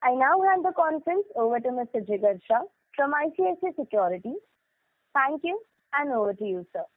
I now hand the conference over to Mr. Jigar Shah from ICICI Securities. Thank you, and over to you, sir.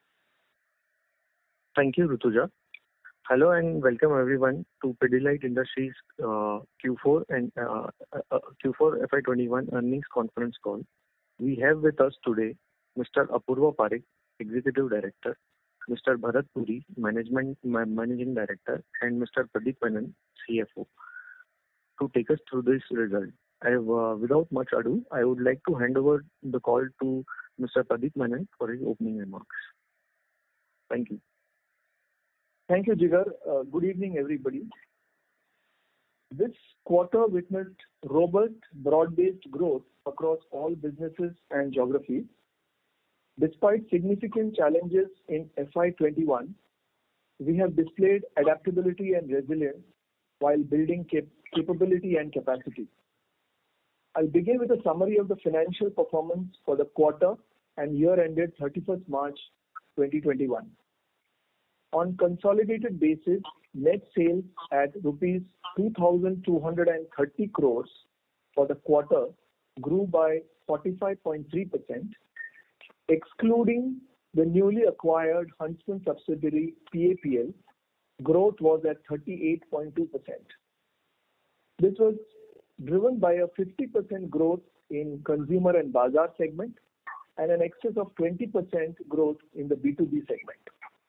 Thank you, Rutuja. Hello and welcome everyone to Pidilite Industries Q4 and Q4 FY21 earnings conference call. We have with us today Mr. Apurva Parekh, Executive Director, Mr. Bharat Puri, Managing Director, and Mr. Pradip Menon, CFO, to take us through this result. Without much ado, I would like to hand over the call to Mr. Pradip Menon for his opening remarks. Thank you. Thank you, Jigar. Good evening, everybody. This quarter witnessed robust, broad-based growth across all businesses and geographies. Despite significant challenges in FY21, we have displayed adaptability and resilience while building capability and capacity. I'll begin with a summary of the financial performance for the quarter and year ended 31st March 2021. On consolidated basis, net sales at rupees 2,230 crores for the quarter grew by 45.3%. Excluding the newly acquired Huntsman subsidiary PAPL, growth was at 38.2%. This was driven by a 50% growth in Consumer and Bazaar segment and an excess of 20% growth in the B2B segment.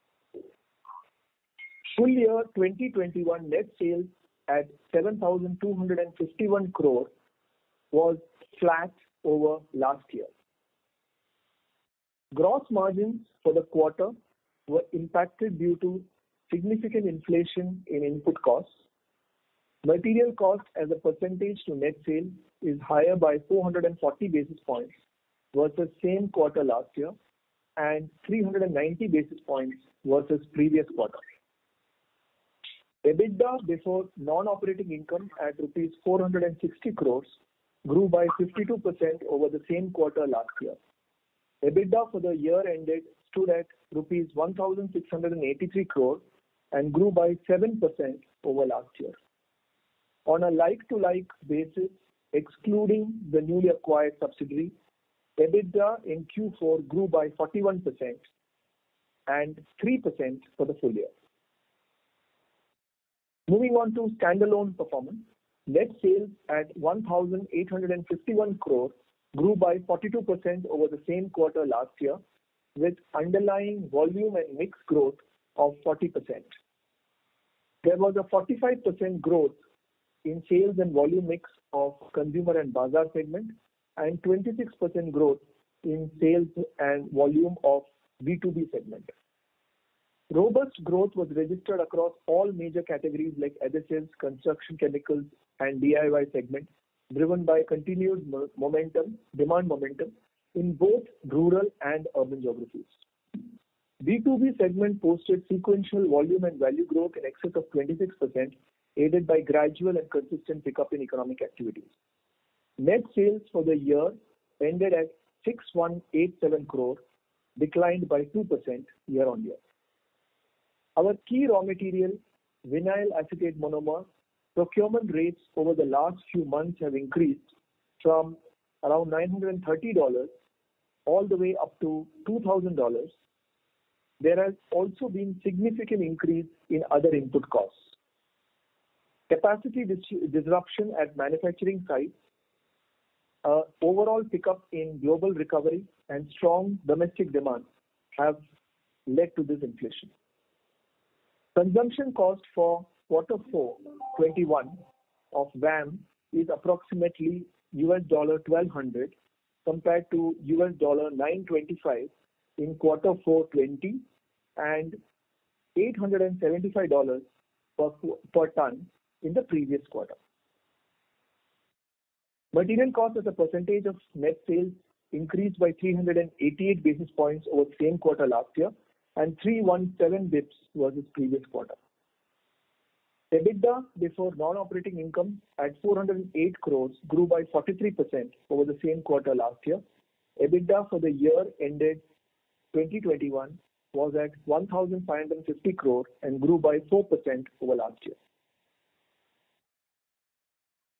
Full year 2021 net sales at 7,251 crore was flat over last year. Gross margins for the quarter were impacted due to significant inflation in input costs. Material cost as a percentage to net sales is higher by 440 basis points versus same quarter last year and 390 basis points versus previous quarter. EBITDA before non-operating income at rupees 460 crores grew by 52% over the same quarter last year. EBITDA for the year ended stood at rupees 1,683 crores and grew by 7% over last year. On a like-to-like basis, excluding the newly acquired subsidiary, EBITDA in Q4 grew by 41% and 3% for the full year. Moving on to standalone performance, net sales at 1,851 crore grew by 42% over the same quarter last year, with underlying volume and mix growth of 40%. There was a 45% growth in sales and volume mix of Consumer and Bazaar segment and 26% growth in sales and volume of B2B segment. Robust growth was registered across all major categories like adhesives, construction chemicals, and DIY segment, driven by continued demand momentum in both rural and urban geographies. B2B segment posted sequential volume and value growth in excess of 26%, aided by gradual and consistent pickup in economic activities. Net sales for the year ended at 6,187 crore, declined by 2% year-on-year. Our key raw material, vinyl acetate monomer, procurement rates over the last few months have increased from around $930 all the way up to $2,000. There has also been significant increase in other input costs. Capacity disruption at manufacturing sites, overall pickup in global recovery and strong domestic demand have led to this inflation. Consumption cost for Q4 21 of VAM is approximately $1,200 compared to $925 in Q4 20 and $875 per ton in the previous quarter. Material cost as a percentage of net sales increased by 388 basis points over the same quarter last year and 317 basis points versus previous quarter. EBITDA before non-operating income at 408 crores grew by 43% over the same quarter last year. EBITDA for the year ended 2021 was at 1,550 crore and grew by 4% over last year.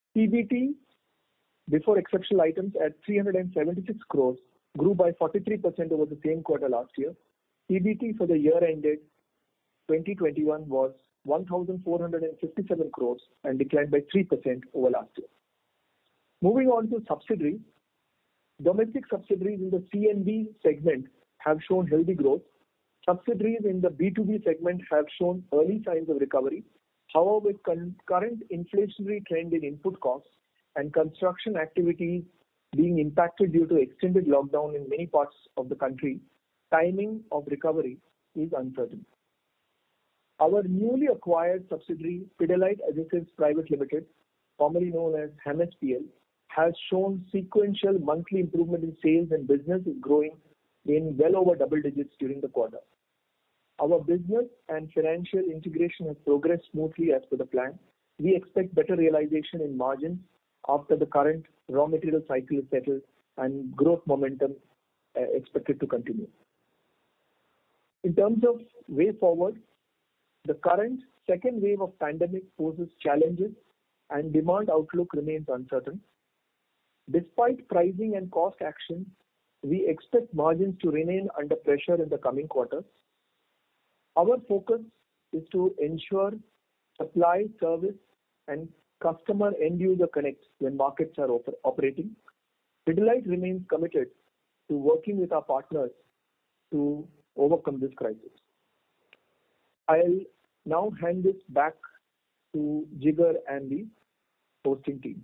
PBT before exceptional items at 376 crores grew by 43% over the same quarter last year. PBT for the year ended 2021 was 1,457 crores and declined by 3% over last year. Moving on to subsidiaries. Domestic subsidiaries in the C&B segment have shown healthy growth. Subsidiaries in the B2B segment have shown early signs of recovery. However, with current inflationary trend in input costs and construction activities being impacted due to extended lockdown in many parts of the country, timing of recovery is uncertain. Our newly acquired subsidiary, Pidilite Adhesives Private Limited, formerly known as HAMSPL, has shown sequential monthly improvement in sales and business is growing in well over double digits during the quarter. Our business and financial integration has progressed smoothly as per the plan. We expect better realization in margins after the current raw material cycle is settled and growth momentum expected to continue. In terms of way forward, the current second wave of pandemic poses challenges and demand outlook remains uncertain. Despite pricing and cost action, we expect margins to remain under pressure in the coming quarters. Our focus is to ensure supply, service, and customer end-user connect when markets are operating. Pidilite remains committed to working with our partners to overcome this crisis. I'll now hand this back to Jigar and the hosting team.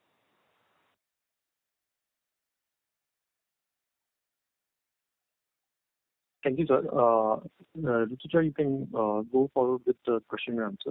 Thank you, sir. Rutuja, you can go forward with the question and answer.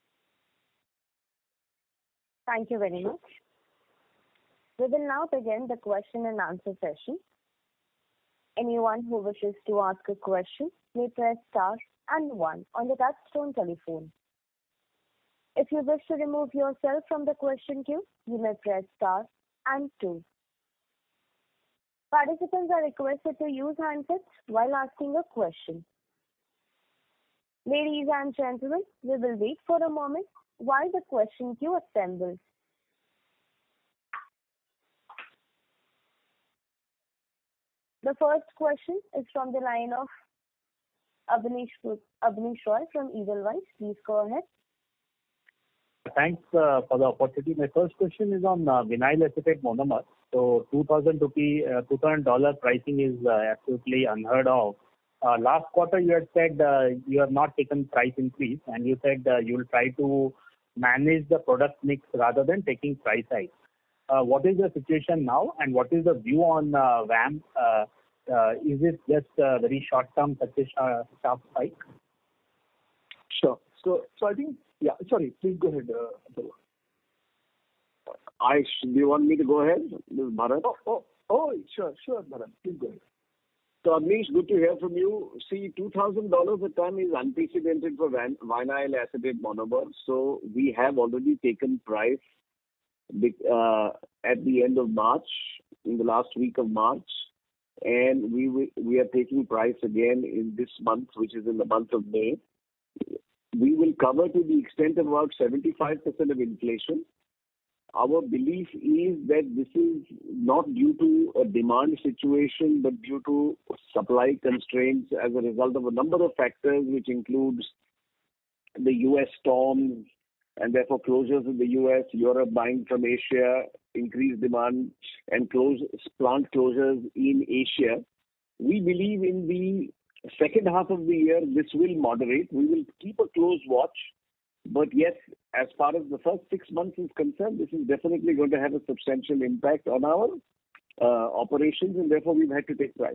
Thank you very much. We will now begin the question and answer session. Anyone who wishes to ask a question may press star and 1 on the touchtone telephone. If you wish to remove yourself from the question queue, you may press star and 2. Participants are requested to use handsets while asking a question. Ladies and gentlemen, we will wait for a moment while the question queue assembles. The first question is from the line of Abneesh Roy from Edelweiss. Please go ahead. Thanks for the opportunity. My first question is on vinyl acetate monomer. So $2,000 pricing is absolutely unheard of. Last quarter you had said you have not taken price increase, and you said you will try to manage the product mix rather than taking price hike. What is the situation now, and what is the view on VAM? Is it just very short term, such a sharp spike? Sure. So I think, yeah. Sorry, please go ahead. Do you want me to go ahead? This is Bharat. Sure, Bharat. Please go ahead. So Abneesh, good to hear from you. See, $2,000 a ton is unprecedented for vinyl acetate monomer. So we have already taken price at the end of March, in the last week of March, and we are taking price again in this month, which is in the month of May. We will cover to the extent of about 75% of inflation. Our belief is that this is not due to a demand situation, but due to supply constraints as a result of a number of factors, which includes the US storms and therefore closures in the US, Europe buying from Asia, increased demand, and plant closures in Asia. We believe in the second half of the year, this will moderate. We will keep a close watch. But yes, as far as the first 6 months is concerned, this is definitely going to have a substantial impact on our operations, and therefore we've had to take price.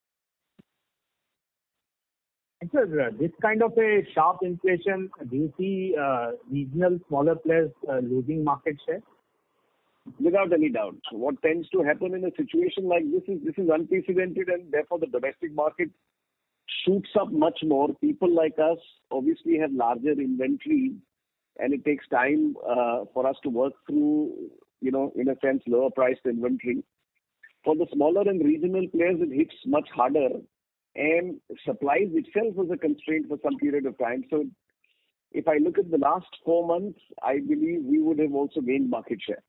And sir, this kind of a sharp inflation, do you see regional smaller players losing market share? Without any doubt. So what tends to happen in a situation like this is unprecedented, and therefore the domestic market shoots up much more. People like us obviously have larger inventory, and it takes time for us to work through, in a sense, lower priced inventory. For the smaller and regional players, it hits much harder, and supplies itself was a constraint for some period of time. So if I look at the last 4 months, I believe we would have also gained market share.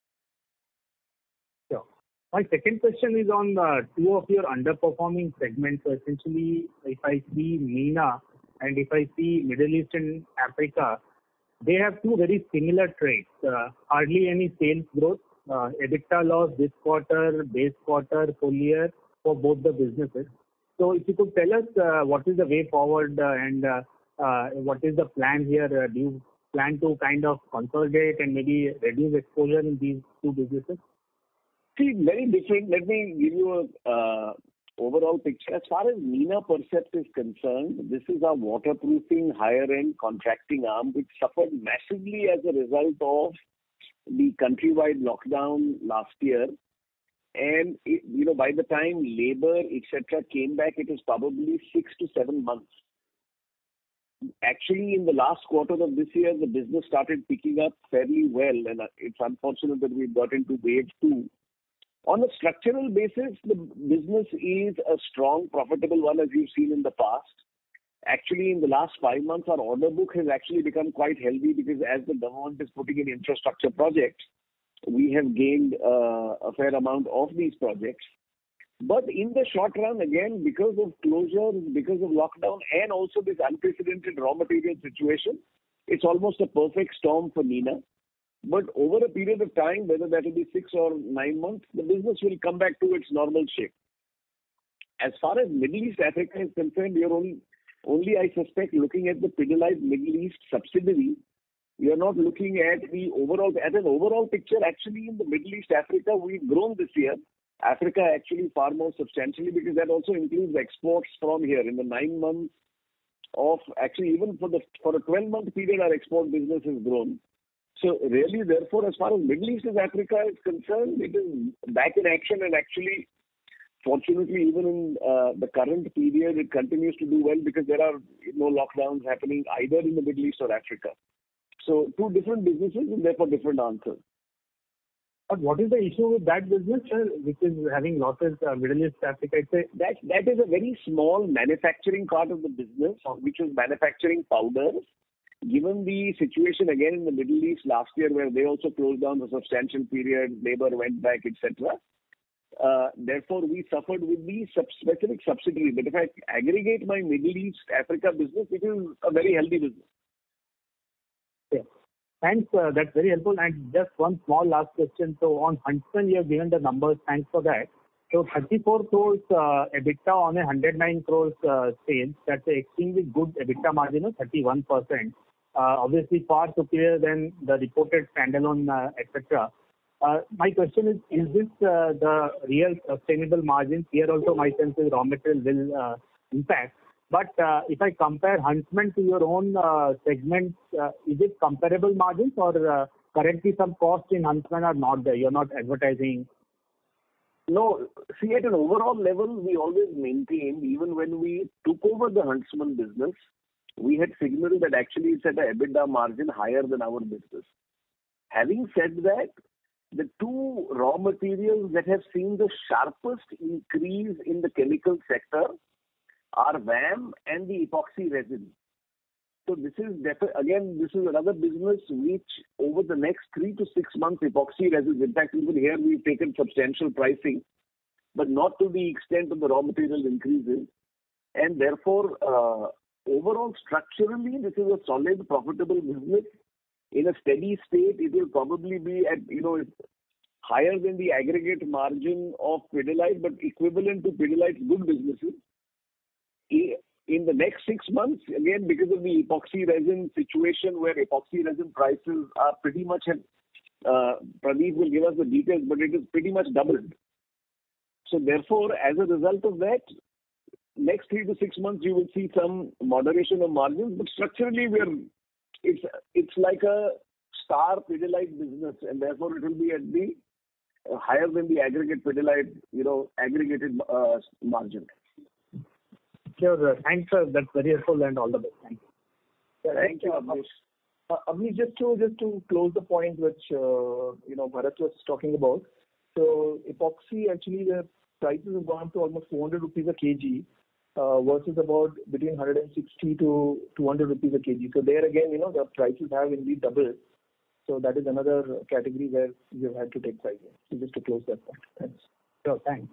Sure. My second question is on two of your underperforming segments. So essentially, if I see MENA and if I see Middle East and Africa, they have two very similar traits. Hardly any sales growth, EBITDA loss this quarter, base quarter, full year for both the businesses. So if you could tell us what is the way forward and what is the plan here? Do you plan to kind of consolidate and maybe reduce exposure in these two businesses? See, very different. Let me give you a overall picture. As far as MENA Percept is concerned, this is our waterproofing higher-end contracting arm, which suffered massively as a result of the countrywide lockdown last year. And by the time labor, etc., came back, it was probably 6 to 7 months. Actually, in the last quarter of this year, the business started picking up fairly well, and it's unfortunate that we got into wave 2. On a structural basis, the business is a strong, profitable one, as you've seen in the past. Actually, in the last 5 months, our order book has actually become quite healthy because as the government is putting in infrastructure projects, we have gained a fair amount of these projects. But in the short run, again, because of closures, because of lockdown, and also this unprecedented raw material situation, it's almost a perfect storm for MENA. But over a period of time, whether that will be 6 or 9 months, the business will come back to its normal shape. As far as Middle East Africa is concerned, you're only I suspect, looking at the Pidilite Middle East subsidiary. You're not looking at the overall. At an overall picture, actually, in the Middle East Africa, we've grown this year. Africa actually far more substantially because that also includes exports from here. In the 9 months of, actually even for a 12-month period, our export business has grown. So really, therefore, as far as Middle East Africa is concerned, it is back in action, and actually, fortunately, even in the current period, it continues to do well because there are no lockdowns happening either in the Middle East or Africa. So two different businesses and therefore different answers. But what is the issue with that business, which is having losses, Middle East Africa? That is a very small manufacturing part of the business, which is manufacturing powders. Given the situation again in the Middle East last year, where they also closed down for a substantial period, labor went back, etc. Therefore, we suffered with the specific subsidiary. But if I aggregate my Middle East Africa business, it is a very healthy business. Yeah. Thanks. That's very helpful. And just one small last question. So on Huntsman, you have given the numbers. Thanks for that. So 34 crores EBITDA on a 109 crores sales. That's an extremely good EBITDA margin of 31%. Obviously, far superior than the reported standalone, etc. My question is this the real sustainable margins? Here also, my sense is raw material will impact. But if I compare Huntsman to your own segments, is it comparable margins, or currently some costs in Huntsman are not there? You're not advertising. No, see, at an overall level, we always maintained, even when we took over the Huntsman business, we had signaled that actually it's at an EBITDA margin higher than our business. Having said that, the two raw materials that have seen the sharpest increase in the chemical sector are VAM and the epoxy resin. So this is again, this is another business which over the next 3 to 6 months, epoxy resins, in fact, even here we've taken substantial pricing, but not to the extent of the raw material increases. And therefore, overall, structurally, this is a solid, profitable business. In a steady state, it will probably be at, higher than the aggregate margin of Pidilite, but equivalent to Pidilite's good businesses. In the next 6 months, again, because of the epoxy resin situation where epoxy resin prices are pretty much, Pradeep will give us the details, but it is pretty much doubled. So therefore, as a result of that, next 3 to 6 months, you will see some moderation of margins, but structurally, it's like a star Pidilite business, and therefore it will be at the higher than the aggregate Pidilite, aggregated margin. Sure. Thanks, sir. That's very helpful, and all the best. Thank you. Thank you, Abneesh. Abneesh, just to close the point which Bharat was talking about. So epoxy, actually the prices have gone to almost 400 rupees a kg, versus about between 160 to 200 rupees a kg. So there again, the prices have indeed doubled. So that is another category where we have had to take pricing. So just to close that point. Thanks. Sure, thanks.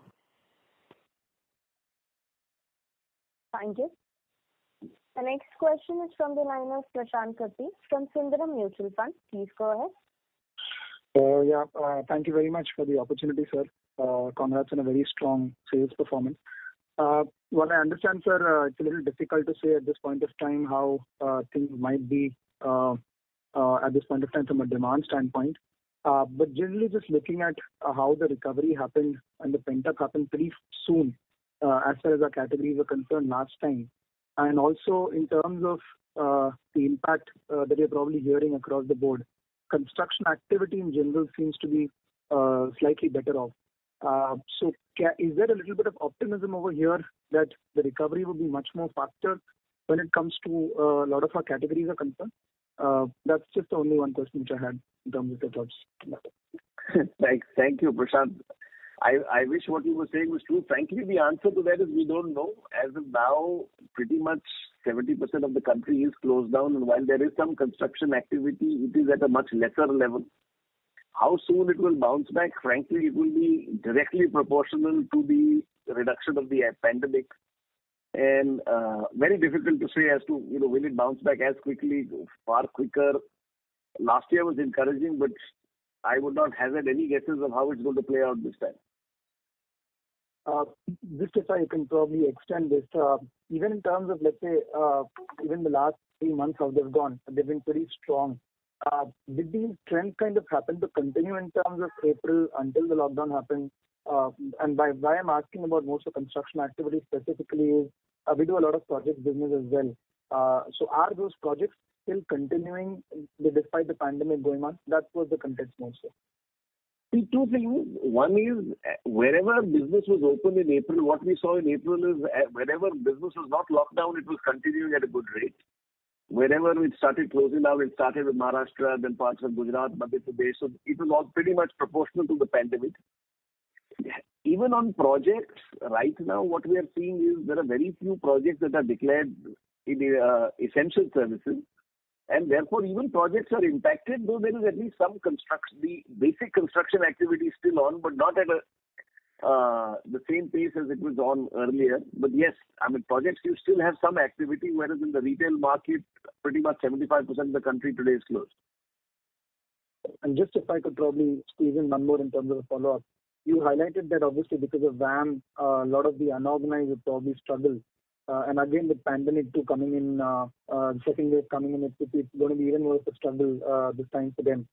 Thank you. The next question is from the line of Prashant Katti from Sundaram Mutual Fund. Please go ahead. Thank you very much for the opportunity, sir. Congrats on a very strong sales performance. What I understand, sir, it's a little difficult to say at this point of time how things might be at this point of time from a demand standpoint. But generally, just looking at how the recovery happened and the pent-up happened pretty soon as far as our categories are concerned last time. And also in terms of the impact that you're probably hearing across the board, construction activity in general seems to be slightly better off. So is there a little bit of optimism over here that the recovery will be much more faster when it comes to a lot of our categories are concerned? That's just the only one question which I had in terms of your thoughts. Thank you, Prashant. I wish what you were saying was true. Frankly, the answer to that is we don't know. As of now, pretty much 70% of the country is closed down, and while there is some construction activity, it is at a much lesser level. How soon it will bounce back, frankly, it will be directly proportional to the reduction of the pandemic. And very difficult to say as to, will it bounce back as quickly, far quicker. Last year was encouraging, but I would not hazard any guesses of how it's going to play out this time. Just if I can probably extend this, even in terms of, let's say, even the last 3 months how they've gone, they've been pretty strong. Did these trends kind of happen to continue in terms of April until the lockdown happened? And why I'm asking about most of construction activity specifically is we do a lot of project business as well. So are those projects still continuing despite the pandemic going on? That was the context mostly. See, two things. One is wherever business was open in April, what we saw in April is wherever business was not locked down, it was continuing at a good rate. Wherever it started closing down, it started with Maharashtra, then parts of Gujarat, Madhya Pradesh. So it was all pretty much proportional to the pandemic. Even on projects, right now, what we are seeing is there are very few projects that are declared in essential services. And therefore, even projects are impacted, though there is at least some construction. The basic construction activity is still on, but not at the same pace as it was on earlier. But yes, projects, you still have some activity, whereas in the retail market, pretty much 75% of the country today is closed. And just if I could probably squeeze in one more in terms of a follow-up. You highlighted that obviously because of VAM, a lot of the unorganized would probably struggle. And again, with pandemic too coming in, second wave coming in, it's going to be even more of a struggle this time for them.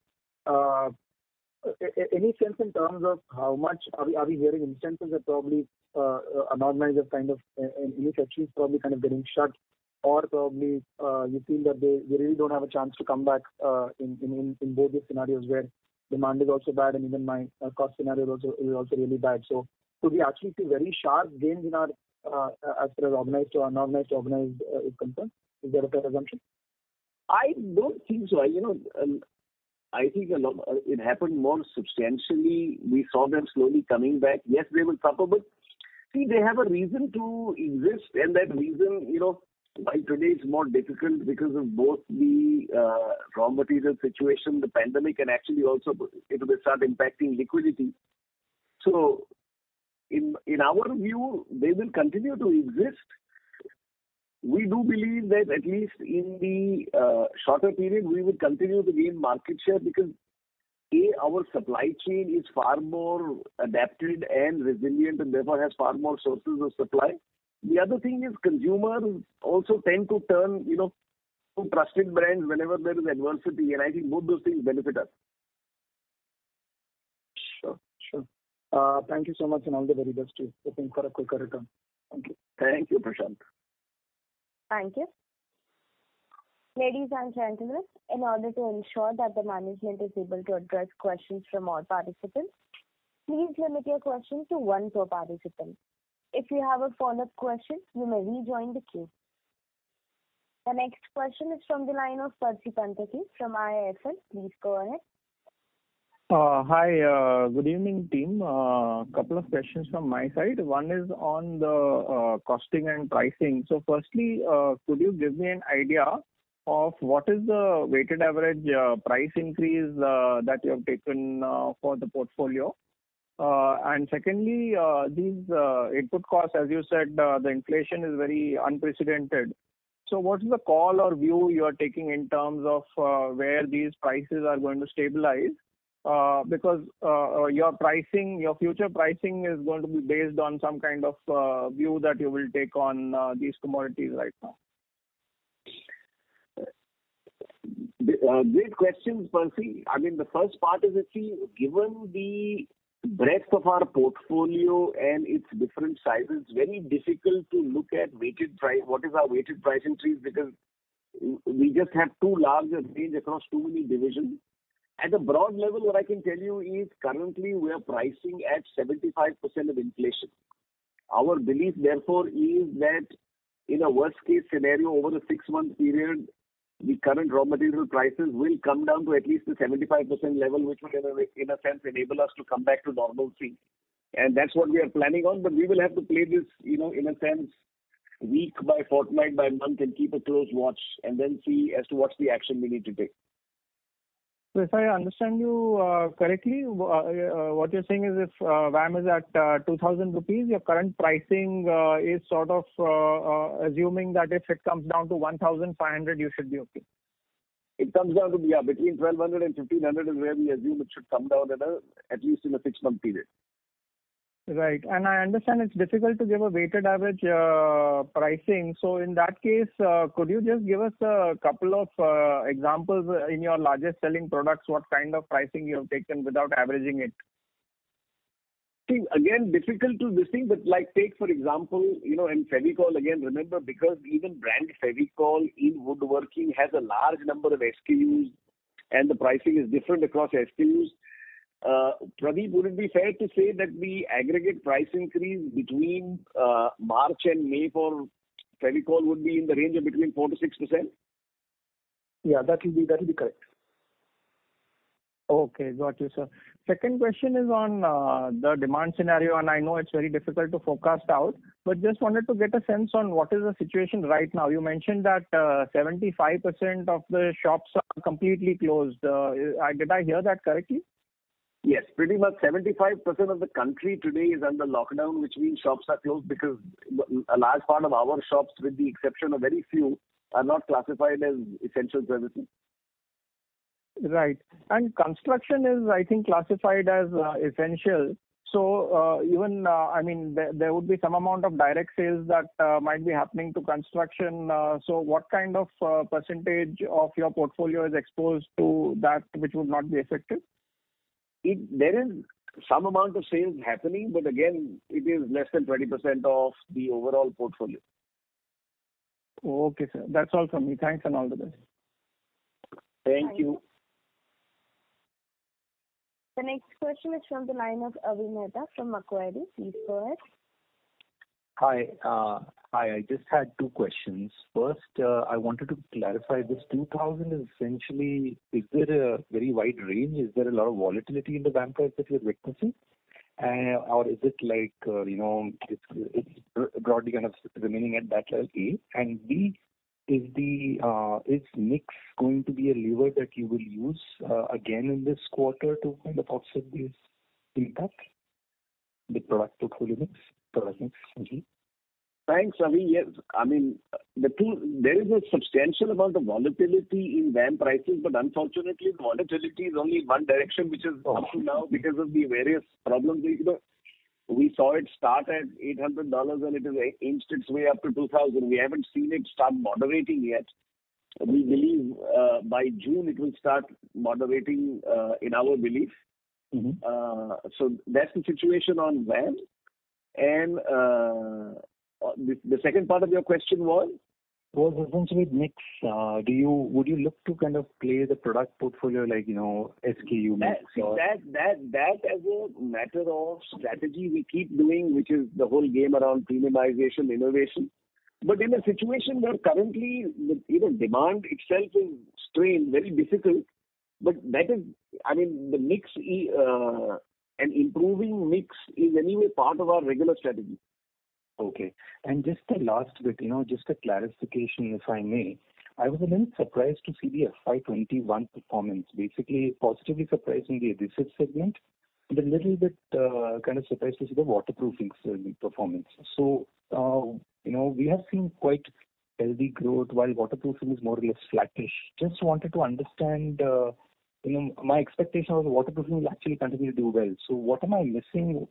Any sense in terms of how much are we hearing instances that probably unorganized are kind of any sections probably kind of getting shut, or probably you feel that they really don't have a chance to come back in both these scenarios where demand is also bad and even my cost scenario is also really bad. So could we actually see very sharp gains in our as far as organized to unorganized to organized is concerned? Is that a fair assumption? I don't think so. I think it happened more substantially. We saw them slowly coming back. Yes, they will suffer, but see, they have a reason to exist, and that reason, why today it's more difficult because of both the raw material situation, the pandemic, and actually also it will start impacting liquidity. So, in our view, they will continue to exist. We do believe that at least in the shorter period, we will continue to gain market share because our supply chain is far more adapted and resilient and therefore has far more sources of supply. The other thing is consumers also tend to turn, to trusted brands whenever there is adversity, and I think both those things benefit us. Sure. Thank you so much and all the very best to you. Hoping for a quicker return. Thank you. Thank you, Prashant. Thank you. Ladies and gentlemen, in order to ensure that the management is able to address questions from all participants, please limit your question to one per participant. If you have a follow-up question, you may rejoin the queue. The next question is from the line of Percy Panthaki from IIFL. Please go ahead. Hi, good evening, team. Couple of questions from my side. One is on the costing and pricing. So firstly, could you give me an idea of what is the weighted average price increase that you have taken for the portfolio? And secondly, these input costs, as you said, the inflation is very unprecedented. So what is the call or view you are taking in terms of where these prices are going to stabilize? Because your pricing, your future pricing is going to be based on some kind of view that you will take on these commodities right now. Great questions, Percy. I mean, the first part is that, see, given the breadth of our portfolio and its different sizes, very difficult to look at weighted price. What is our weighted price increase? Because we just have too large a range across too many divisions. At a broad level, what I can tell you is currently we are pricing at 75% of inflation. Our belief, therefore, is that in a worst case scenario over a 6-month period, the current raw material prices will come down to at least the 75% level, which will in a sense enable us to come back to normalcy. And that's what we are planning on. But we will have to play this, in a sense, week by fortnight by month and keep a close watch and then see as to what's the action we need to take. So if I understand you correctly, what you're saying is if VAM is at 2,000 rupees, your current pricing is sort of assuming that if it comes down to 1,500, you should be okay. It comes down to, between 1,200 and 1,500 is where we assume it should come down at least in a 6-month period. Right. And I understand it's difficult to give a weighted average pricing. So in that case, could you just give us a couple of examples in your largest selling products, what kind of pricing you have taken without averaging it? See, again, difficult to this thing, but like take, for example, in Fevicol, again, remember, because even brand Fevicol in woodworking has a large number of SKUs and the pricing is different across SKUs. Pradeep, would it be fair to say that the aggregate price increase between March and May for Fevicol would be in the range of between 4 to 6%? Yeah, that will be correct. Okay, got you, sir. Second question is on the demand scenario, and I know it's very difficult to forecast out, but just wanted to get a sense on what is the situation right now. You mentioned that 75% of the shops are completely closed. Did I hear that correctly? Yes, pretty much 75% of the country today is under lockdown, which means shops are closed because a large part of our shops, with the exception of very few, are not classified as essential services. Right. And construction is, I think, classified as essential. So there would be some amount of direct sales that might be happening to construction. So what kind of percentage of your portfolio is exposed to that which would not be affected? There is some amount of sales happening, but again, it is less than 20% of the overall portfolio. Okay, sir. That's all from me. Thanks and all the best. Thank you. The next question is from the line of Avi Mehta from Macquarie. Please go ahead. Hi. I just had two questions. First, I wanted to clarify this 2000 is essentially, is there a very wide range? Is there a lot of volatility in the VAM price that you're witnessing? Or is it like, it's broadly kind of remaining at that level, A? And B, is mix going to be a lever that you will use again in this quarter to kind of offset this impact? The product portfolio mix, product mix, essentially. Thanks, Avi. Yes, I mean, there is a substantial amount of volatility in VAM prices, but unfortunately, the volatility is only in one direction, which is up to now because of the various problems. We saw it start at $800 and it has inched its way up to 2,000. We haven't seen it start moderating yet. We believe by June it will start moderating in our belief. Mm-hmm. So that's the situation on VAM. And the second part of your question was essentially mix. Would you look to kind of play the product portfolio like SKU mix? That as a matter of strategy we keep doing, which is the whole game around premiumization, innovation. But in a situation where currently demand itself is strained, very difficult. But that is the mix and improving mix is anyway part of our regular strategy. Okay. And just the last bit, just a clarification, if I may. I was a little surprised to see the FY21 performance, basically positively surprised in the adhesive segment, and a little bit kind of surprised to see the waterproofing segment performance. So, we have seen quite healthy growth while waterproofing is more or less flattish. Just wanted to understand, my expectation was waterproofing will actually continue to do well. So what am I missing?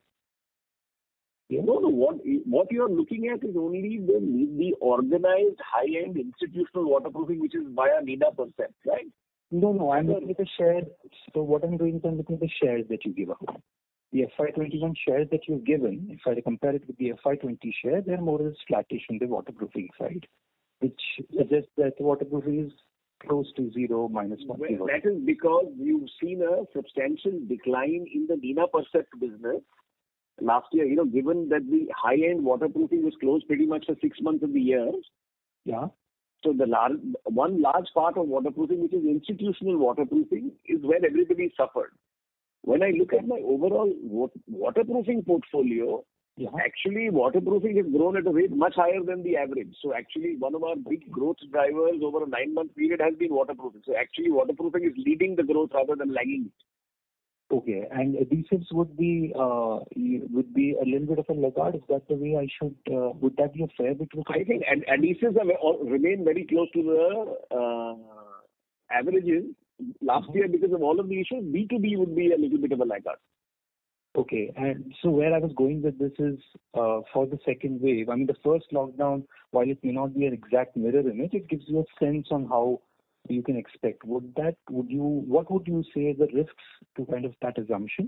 Yeah. No. What you are looking at is only the organized high-end institutional waterproofing, which is via Nina Percept, right? No. I'm looking at the shares. So what I'm doing is I'm looking at the shares that you give out. The FY21 shares that you've given, if I compare it with the FY20 share, they're more or less flattish on the waterproofing side, which suggests that waterproofing is close to zero, minus 1. Well, that is because you've seen a substantial decline in the Nina Percept business last year, given that the high-end waterproofing was closed pretty much for 6 months of the year. Yeah. So one large part of waterproofing, which is institutional waterproofing, is where everybody suffered. When I look at my overall waterproofing portfolio, actually waterproofing has grown at a rate much higher than the average. So actually one of our big growth drivers over a 9-month period has been waterproofing. So actually waterproofing is leading the growth rather than lagging it. Okay, and adhesives would be a little bit of a laggard. Is that the way I should? Would that be a fair bit? I think adhesives remain very close to the averages. Last year, because of all of the issues, B2B would be a little bit of a laggard. Okay, and so where I was going with this is for the second wave. I mean, the first lockdown, while it may not be an exact mirror image, it gives you a sense on how you can expect. What would you say the risks to kind of that assumption?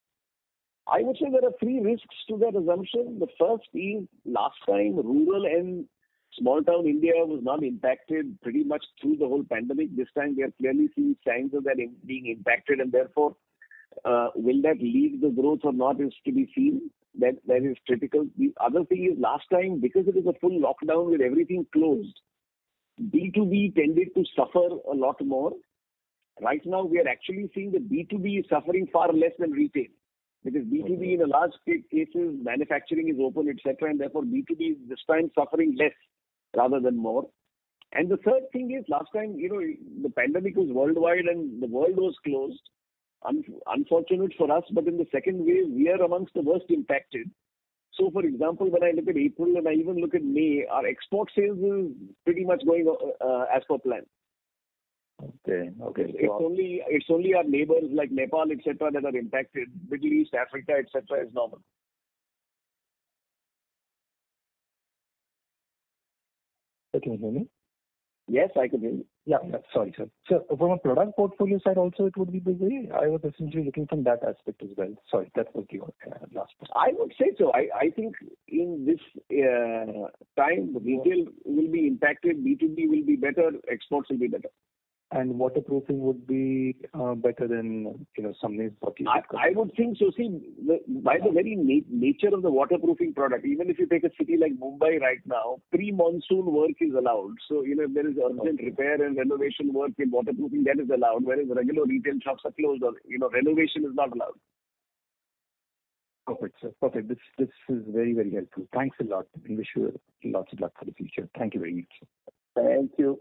I would say there are 3 risks to that assumption. The first is last time rural and small town India was not impacted pretty much through the whole pandemic. This time we are clearly seeing signs of that being impacted, and therefore will that lead the growth or not is to be seen. That is critical. The other thing is last time, because it was a full lockdown with everything closed, B2B tended to suffer a lot more. Right now, we are actually seeing that B2B is suffering far less than retail. Because B2B in a large cases, manufacturing is open, etc. And therefore, B2B is this time suffering less rather than more. And the third thing is, last time, the pandemic was worldwide and the world was closed. Unfortunate for us, but in the second wave, we are amongst the worst impacted. So, for example, when I look at April and I even look at May, our export sales is pretty much going as per plan. Okay. It's only our neighbors like Nepal, etc., that are impacted. Middle East, Africa, etc., is normal. Can you hear me? Yes, I can hear you. Yeah. Sorry, sir. So from a product portfolio side also it would be the way? I was essentially looking from that aspect as well. Sorry, that was your last point. I would say so. I think in this time, retail will be impacted, B2B will be better, exports will be better. And waterproofing would be better than something what you I would think so. See, by the very nature of the waterproofing product, even if you take a city like Mumbai right now, pre-monsoon work is allowed. So, if there is urgent repair and renovation work in waterproofing, that is allowed, whereas regular retail shops are closed or, renovation is not allowed. Perfect, sir. Perfect. This is very, very helpful. Thanks a lot. I wish you lots of luck for the future. Thank you very much. Thank you.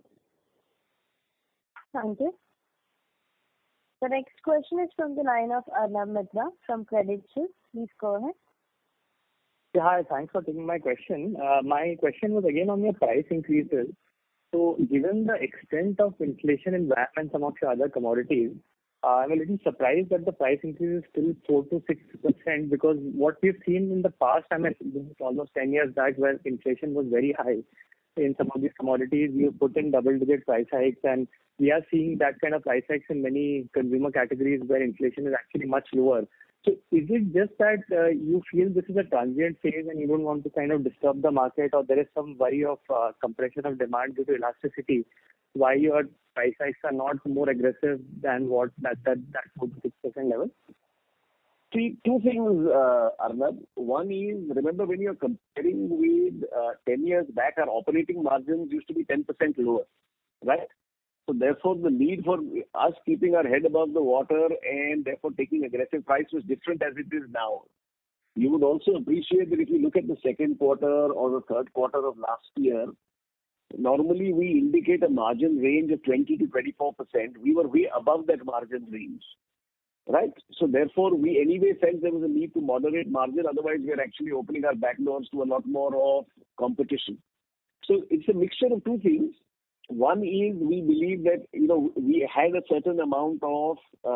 Thank you. The next question is from the line of Arnab Mitra from Credit Suisse. Please go ahead. Yeah, hi. Thanks for taking my question. My question was again on your price increases. So, given the extent of inflation in VAM and some of your other commodities, I'm a little surprised that the price increase is still 4 to 6%, because what we've seen in the past, this is almost 10 years back, where inflation was very high in some of these commodities, you put in double-digit price hikes, and we are seeing that kind of price hikes in many consumer categories where inflation is actually much lower. So is it just that you feel this is a transient phase and you don't want to kind of disturb the market, or there is some worry of compression of demand due to elasticity, why your price hikes are not more aggressive than what that 4 to 6% level? See, 2 things, Arnab. One is, remember when you're comparing with 10 years back, our operating margins used to be 10% lower, right? So therefore, the need for us keeping our head above the water and therefore taking aggressive price was different as it is now. You would also appreciate that if you look at the second quarter or the third quarter of last year, normally we indicate a margin range of 20 to 24%. We were way above that margin range, right? So therefore, we anyway felt there was a need to moderate margin. Otherwise, we are actually opening our back doors to a lot more of competition. So it's a mixture of two things. One is we believe that, we had a certain amount of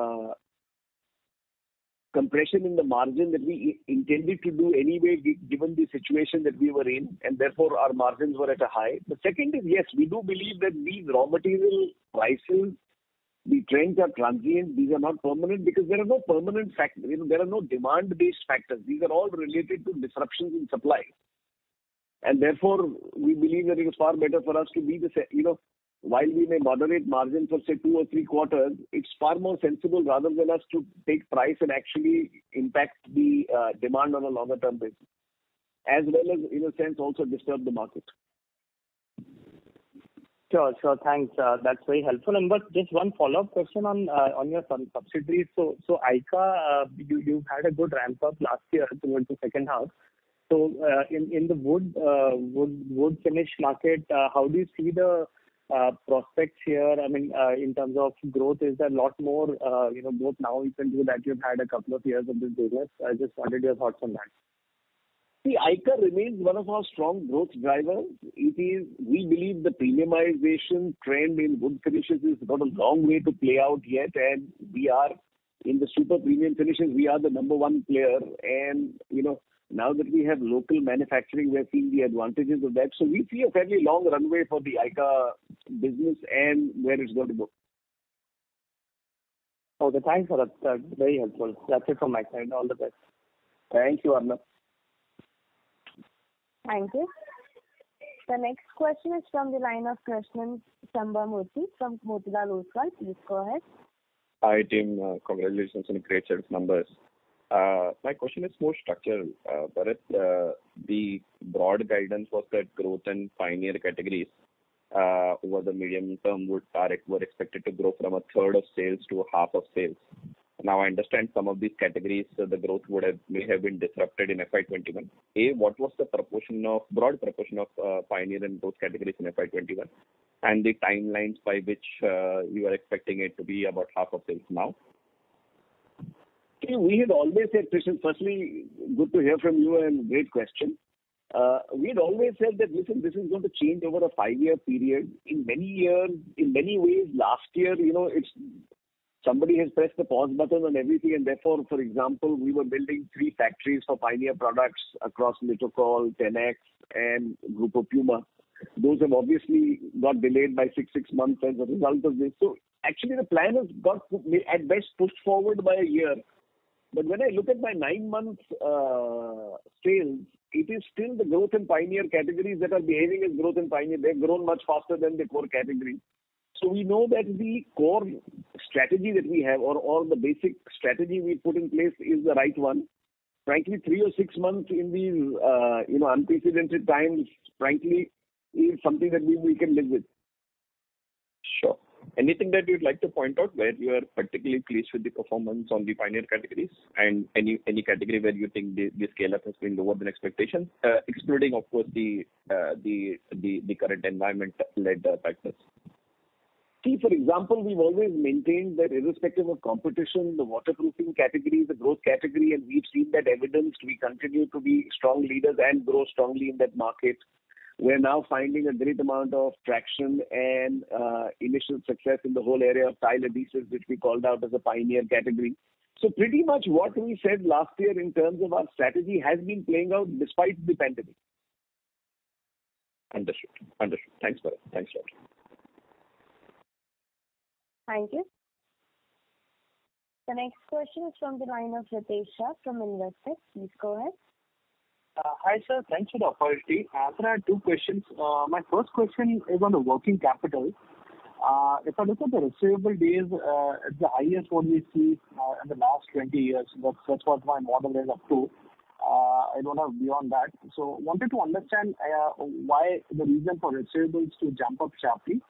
compression in the margin that we intended to do anyway, given the situation that we were in, and therefore our margins were at a high. The second is, yes, we do believe that these raw material prices, the trends are transient. These are not permanent because there are no permanent factors. There are no demand-based factors. These are all related to disruptions in supply. And therefore, we believe that it is far better for us to be while we may moderate margin for say 2 or 3 quarters, it's far more sensible rather than us to take price and actually impact the demand on a longer term basis, as well as in a sense also disturb the market. Sure. Thanks. That's very helpful. But just one follow-up question on your subsidiaries. So ICA, you had a good ramp up last year towards the second half. So in the wood finish market, how do you see the prospects here? I mean, in terms of growth, is there a lot more, both now you can do that you've had a couple of years of this business? I just wanted your thoughts on that. See, ICA remains one of our strong growth drivers. We believe the premiumization trend in wood finishes has got a long way to play out yet, and we are in the super premium finishes. We are the number one player, and now that we have local manufacturing, we are seeing the advantages of that. So we see a fairly long runway for the ICA business and where it's going to go. Okay, thanks for that. That's very helpful. That's it from my side. All the best. Thank you, Arnab. Thank you. The next question is from the line of Krishnan Sambamoorthy from Motilal Oswal. Please go ahead. Hi, team. Congratulations on a great set of numbers. My question is more structural. Bharat, the broad guidance was that growth and pioneer categories over the medium term were expected to grow from a third of sales to a half of sales. Now I understand some of these categories, the growth may have been disrupted in FY21. What was the broad proportion of pioneer and growth categories in FY21, and the timelines by which you are expecting it to be about half of sales now? We had always said, Krishnan, firstly, good to hear from you and great question. We had always said that, listen, this is going to change over a 5-year period. In many ways, last year, somebody has pressed the pause button on everything, and therefore, for example, we were building 3 factories for pioneer products across Litokol, Tenax, and Grupo Puma. Those have obviously got delayed by 6 months as a result of this. So actually, the plan has got at best pushed forward by a year. But when I look at my 9-month sales, it is still the growth in pioneer categories that are behaving as growth in pioneer. They've grown much faster than the core category. So we know that the core strategy that we have or the basic strategy we put in place is the right one. Frankly, 3 or 6 months in these unprecedented times, frankly, is something that we can live with. Sure. Anything that you'd like to point out where you are particularly pleased with the performance on the pioneer categories, and any category where you think the scale up has been lower than expectations, excluding of course the current environment-led factors? See, for example, we've always maintained that irrespective of competition, the waterproofing category is a growth category, and we've seen that evidenced. We continue to be strong leaders and grow strongly in that market. We're now finding a great amount of traction and initial success in the whole area of tile adhesives, which we called out as a pioneer category. So pretty much what we said last year in terms of our strategy has been playing out despite the pandemic. Understood. Thanks, Bharat. Thanks, Raj. Thank you. The next question is from the line of Ritesh Shah from Investec. Please go ahead. Hi, sir. Thanks for the opportunity. I have 2 questions. My first question is on the working capital. If I look at the receivable days, it's the highest what we see in the last 20 years. That's what my model is up to. I don't have beyond that. So wanted to understand why the reason for receivables to jump up sharply.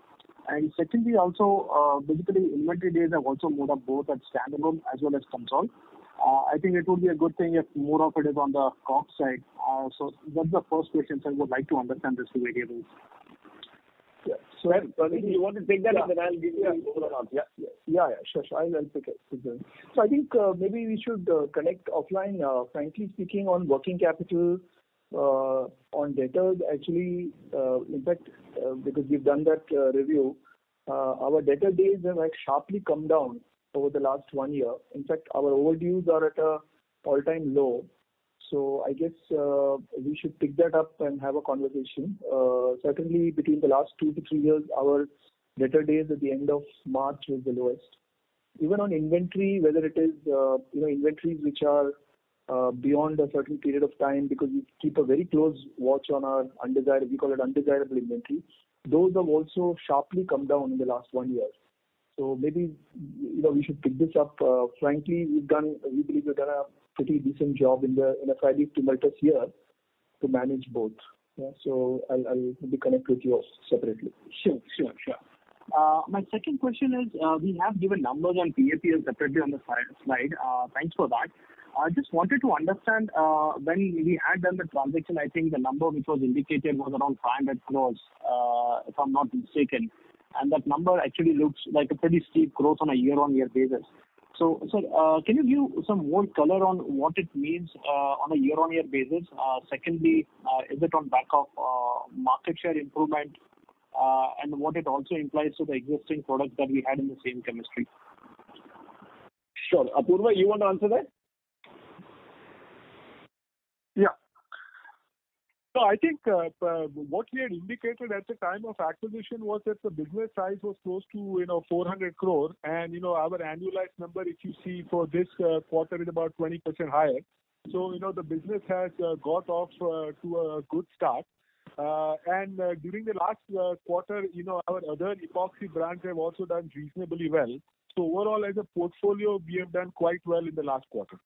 And secondly, also, basically, inventory days have also moved up both at standalone as well as console. I think it would be a good thing if more of it is on the COGS side. So that's the first question. So I would like to understand these two variables. Yeah. So, Pradeep, you want to take that, and then I'll give you an answer. Yeah, sure. I'll pick it. So I think maybe we should connect offline. Frankly speaking, on working capital, on debtors, actually, in fact, because we've done that review, our debtor days have sharply come down over the last 1 year. In fact, our overdues are at a all-time low. So I guess we should pick that up and have a conversation. Certainly, between the last 2 to 3 years, our debtor days at the end of March was the lowest. Even on inventory, whether it is inventories which are beyond a certain period of time, because we keep a very close watch on our undesirable, we call it undesirable inventory. Those have also sharply come down in the last 1 year. So maybe we should pick this up. Frankly, we believe we've done a pretty decent job in a fairly tumultuous year to manage both. Yeah, so I'll maybe connect with you separately. Sure. My second question is, we have given numbers on PAPL separately on the slide. Thanks for that. I just wanted to understand, when we had done the transaction, I think the number which was indicated was around 500 crores, if I'm not mistaken. And that number actually looks like a pretty steep growth on a year-on-year basis. So, can you give some more color on what it means on a year-on-year basis? Secondly, is it on back of market share improvement, and what it also implies to the existing products that we had in the same chemistry? Sure. Apurva, you want to answer that? Yeah. So I think what we had indicated at the time of acquisition was that the business size was close to 400 crore, and our annualized number, if you see for this quarter, is about 20% higher. So the business has got off to a good start. And during the last quarter, our other epoxy brands have also done reasonably well. So overall, as a portfolio, we have done quite well in the last quarter.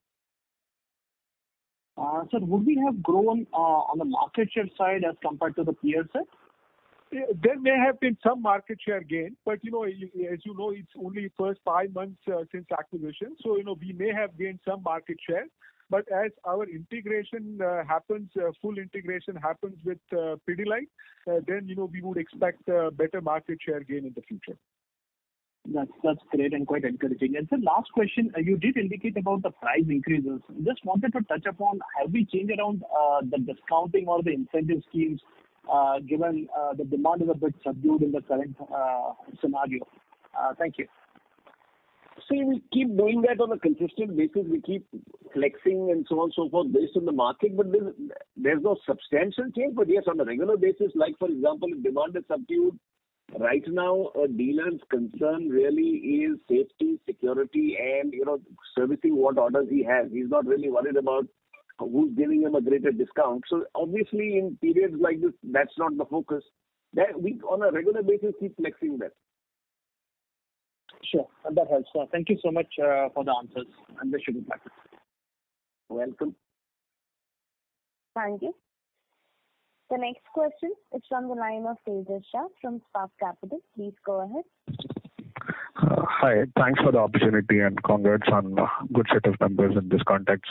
Sir, would we have grown on the market share side as compared to the peer set? There may have been some market share gain, but as you know, it's only first 5 months since acquisition. So we may have gained some market share, but as our integration happens, full integration happens with Pidilite, then we would expect better market share gain in the future. That's great and quite encouraging. And sir, last question, you did indicate about the price increases. Just wanted to touch upon, have we changed around the discounting or the incentive schemes, given the demand is a bit subdued in the current scenario? Thank you. See, we keep doing that on a consistent basis. We keep flexing and so on and so forth based on the market, but there's no substantial change. But yes, on a regular basis, like for example, if demand is subdued, right now a dealer's concern really is safety, security, and servicing what orders he has. He's not really worried about who's giving him a greater discount. So obviously, in periods like this, that's not the focus. That we, on a regular basis, keep flexing that. Sure, that helps. Thank you so much for the answers, and wish you good luck. Welcome. Thank you. The next question is from the line of Tejas Shah from Spark Capital. Please go ahead. Hi. Thanks for the opportunity and congrats on a good set of numbers in this context.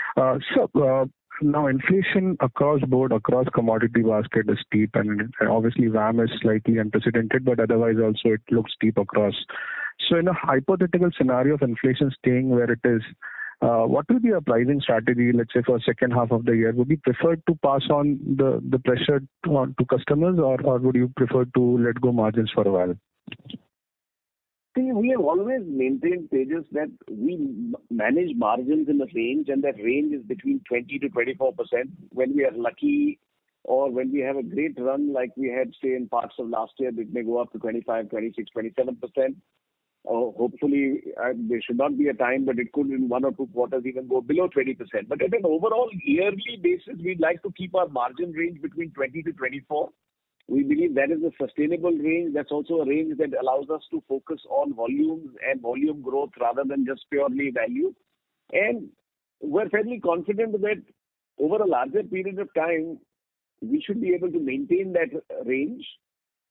Now inflation across board, across commodity basket is steep, and obviously VAM is slightly unprecedented, but otherwise also it looks steep across. So in a hypothetical scenario of inflation staying where it is, what will be your pricing strategy, let's say for second half of the year? Would you prefer to pass on the pressure to customers, or would you prefer to let go margins for a while? See, we have always maintained, Tejas, that we manage margins in a range, and that range is between 20 to 24%. When we are lucky or when we have a great run like we had, say, in parts of last year, it may go up to 25, 26, 27%. Hopefully, there should not be a time, but it could in 1 or 2 quarters even go below 20%. But at an overall yearly basis, we'd like to keep our margin range between 20 to 24. We believe that is a sustainable range. That's also a range that allows us to focus on volumes and volume growth rather than just purely value. And we're fairly confident that over a larger period of time, we should be able to maintain that range.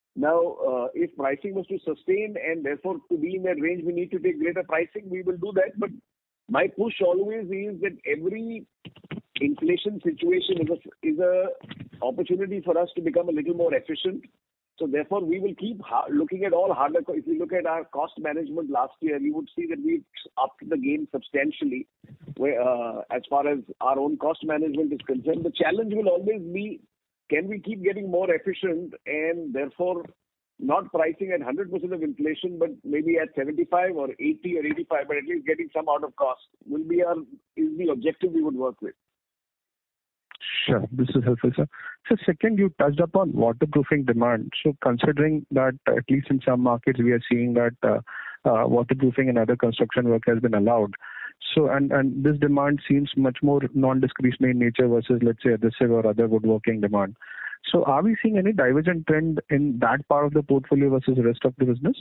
Now, if pricing was to sustain and therefore to be in that range, we need to take greater pricing, we will do that. But my push always is that every inflation situation is a opportunity for us to become a little more efficient. So therefore, we will keep looking at all harder. If you look at our cost management last year, you would see that we've upped the game substantially. As far as our own cost management is concerned, the challenge will always be, can we keep getting more efficient and therefore not pricing at 100% of inflation, but maybe at 75 or 80 or 85, but at least getting some out of cost is the objective we would work with. Sure, this is helpful, sir. So second, you touched upon waterproofing demand. So considering that at least in some markets we are seeing that waterproofing and other construction work has been allowed. So and this demand seems much more non-discretionary in nature versus, let's say, adhesive or other woodworking demand. So are we seeing any divergent trend in that part of the portfolio versus the rest of the business?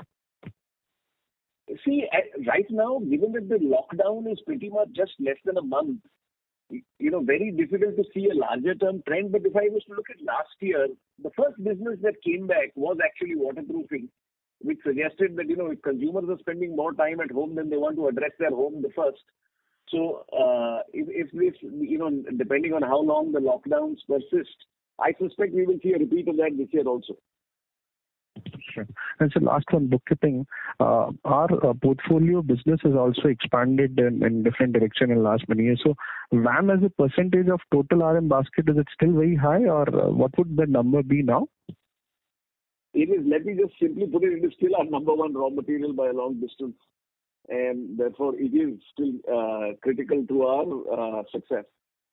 See, right now, given that the lockdown is pretty much just less than a month, very difficult to see a larger term trend. But if I was to look at last year, the first business that came back was actually waterproofing, which suggested that, if consumers are spending more time at home, then they want to address their home the first. So, if this, depending on how long the lockdowns persist, I suspect we will see a repeat of that this year also. Sure. And so last one, bookkeeping. Our portfolio business has also expanded in different direction in last many years. So VAM as a percentage of total RM basket, is it still very high, or what would the number be now? It is, let me just simply put it is still our number one raw material by a long distance. And therefore it is still critical to our success.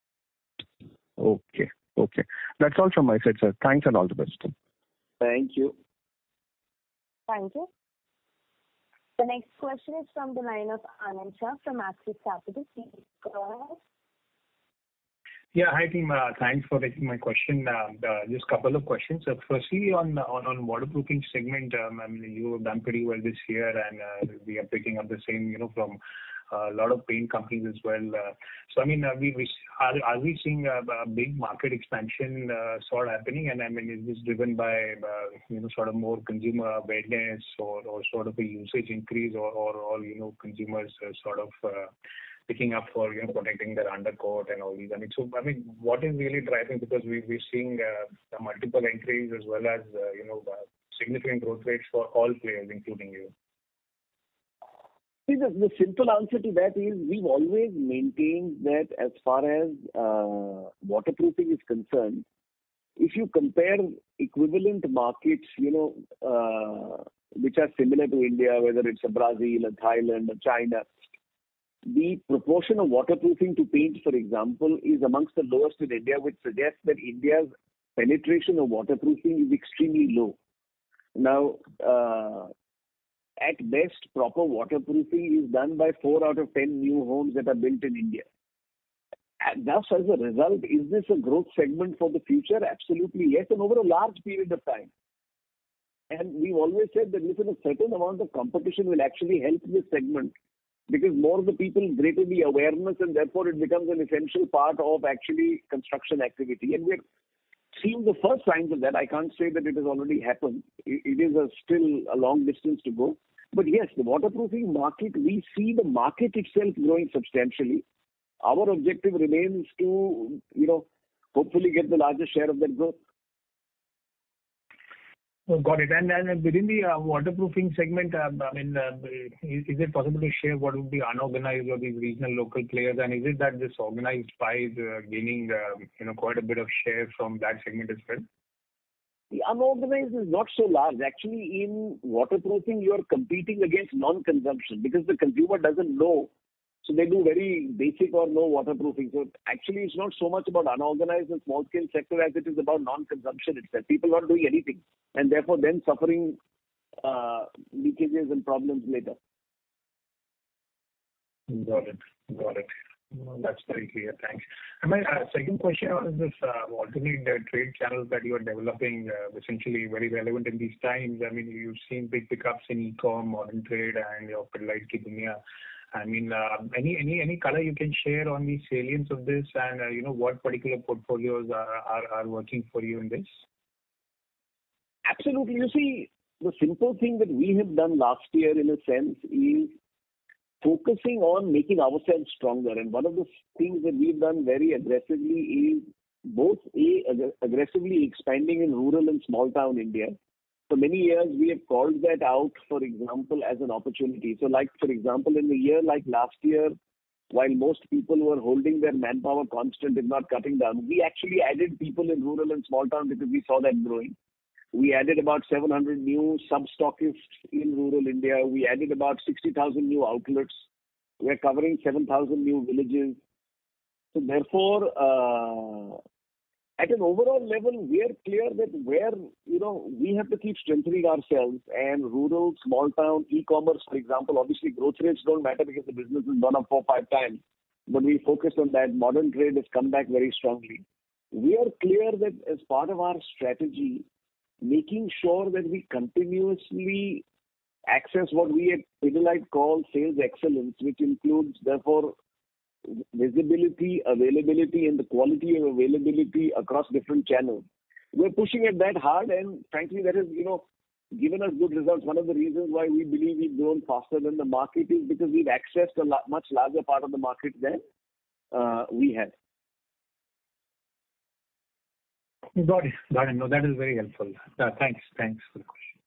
Okay. That's all from my side, sir. Thanks and all the best. Thank you. Thank you. The next question is from the line of Anand Shah from Axis Capital. Please go ahead. Yeah, hi team. Thanks for taking my question. Just a couple of questions. Firstly, on waterproofing segment, you have done pretty well this year, and we are picking up the same, from a lot of paint companies as well. So, are we seeing a big market expansion sort of happening? And is this driven by, sort of more consumer awareness or sort of a usage increase or consumers sort of picking up for, protecting their undercoat and all these? What is really driving? Because we're seeing multiple entries as well as, significant growth rates for all players, including you. See, the simple answer to that is we've always maintained that as far as waterproofing is concerned, if you compare equivalent markets, which are similar to India, whether it's a Brazil, a Thailand, a China, the proportion of waterproofing to paint, for example, is amongst the lowest in India, which suggests that India's penetration of waterproofing is extremely low. Now, at best, proper waterproofing is done by 4 out of 10 new homes that are built in India. And thus, as a result, is this a growth segment for the future? Absolutely yes, and over a large period of time. And we've always said that, listen, a certain amount of competition will actually help this segment, because more the people, greater the awareness, and therefore it becomes an essential part of actually construction activity. And we're seeing the first signs of that. I can't say that it has already happened. It is still a long distance to go. But yes, the waterproofing market, we see the market itself growing substantially. Our objective remains to, hopefully get the largest share of that growth. Oh, got it. And within the waterproofing segment, is it possible to share what would be unorganized or these regional local players? And is it that this organized pie is gaining, quite a bit of share from that segment as well? The unorganized is not so large. Actually, in waterproofing, you are competing against non-consumption because the consumer doesn't know. So they do very basic or no waterproofing. So actually, it's not so much about unorganized and small-scale sector as it is about non-consumption itself. People not doing anything and therefore then suffering leakages and problems later. Got it. That's very clear. Thanks. And my second question is this alternate trade channels that you are developing, essentially very relevant in these times. You've seen big pickups in e-com, modern trade, and your Pidilite Ki Duniya. Any color you can share on the salience of this, and what particular portfolios are working for you in this? Absolutely. You see, the simple thing that we have done last year in a sense is focusing on making ourselves stronger. And one of the things that we've done very aggressively is both aggressively expanding in rural and small town India. For many years, we have called that out, for example, as an opportunity. So like, for example, in a year like last year, while most people were holding their manpower constant, if not cutting down, we actually added people in rural and small town because we saw that growing. We added about 700 new sub-stockists in rural India. We added about 60,000 new outlets. We're covering 7,000 new villages. So therefore, at an overall level, we are clear that where, we have to keep strengthening ourselves, and rural, small town, e-commerce, for example, obviously growth rates don't matter because the business has gone up 4-5 times, but we focus on that. Modern trade has come back very strongly. We are clear that as part of our strategy, making sure that we continuously access what we at Pidilite call sales excellence, which includes, therefore, visibility, availability, and the quality of availability across different channels. We're pushing at that hard, and frankly, that has, given us good results. One of the reasons why we believe we've grown faster than the market is because we've accessed a much larger part of the market than we had. Got it. No, that is very helpful. Thanks for the question.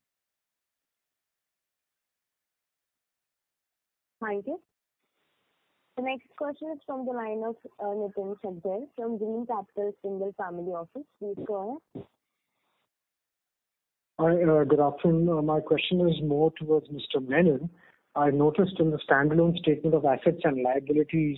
Thank you. The next question is from the line of Nitin Shabdal from Green Capital Single Family Office. Please go ahead. Hi, good afternoon. My question is more towards Mr. Menon. I noticed in the standalone statement of assets and liabilities,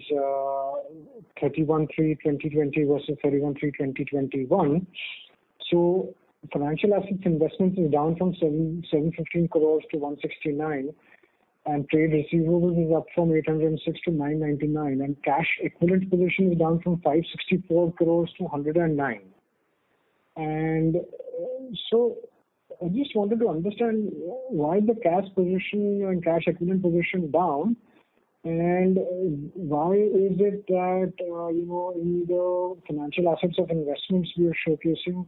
31/3/2020 versus 31/3/2021. So financial assets investments is down from 715 crores to 169, and trade receivables is up from 806 to 999, and cash equivalent position is down from 564 crores to 109. And so I just wanted to understand why the cash position and cash equivalent position down, and why is it that in the financial assets of investments we are showcasing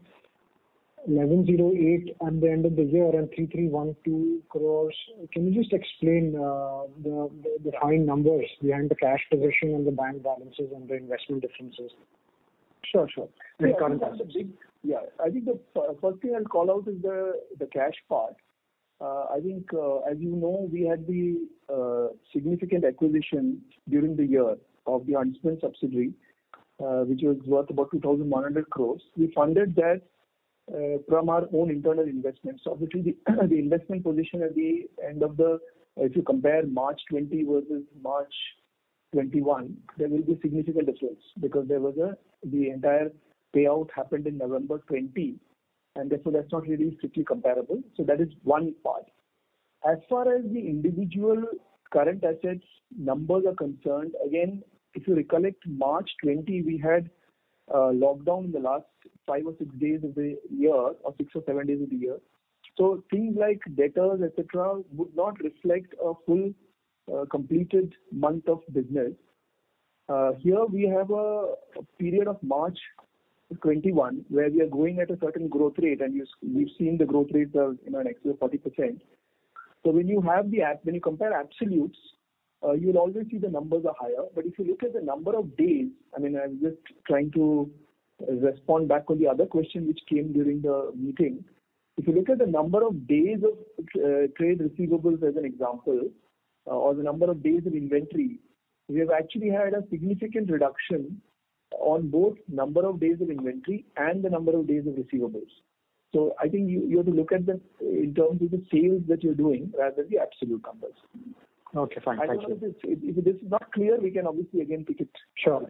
1108 at the end of the year and 3312 crores. Can you just explain the fine numbers behind the cash position and the bank balances and the investment differences? Sure. I think the first thing I'll call out is the cash part. I think, as you know, we had the significant acquisition during the year of the Huntsman subsidiary, which was worth about 2,100 crores. We funded that from our own internal investments. So obviously, the investment position at the end of if you compare March 20 versus March 21, there will be significant difference because the entire payout happened in November 20, and therefore that's not really strictly comparable. So that is one part. As far as the individual current assets numbers are concerned, again, if you recollect March 20, we had lockdown in the last 5 or 6 days of the year, or 6 or 7 days of the year. So things like debtors, etc., would not reflect a full completed month of business. Here we have a period of March 21 where we are going at a certain growth rate, and we've seen the growth rates are in excess of 40%. So when you compare absolutes, you'll always see the numbers are higher. But if you look at the number of days, I'm just trying to respond back on the other question which came during the meeting. If you look at the number of days of trade receivables as an example, or the number of days of inventory, we have actually had a significant reduction on both number of days of inventory and the number of days of receivables. So I think you have to look at them in terms of the sales that you're doing rather than the absolute numbers. Okay, fine. Thank you. If this is not clear, we can obviously again pick it. Sure.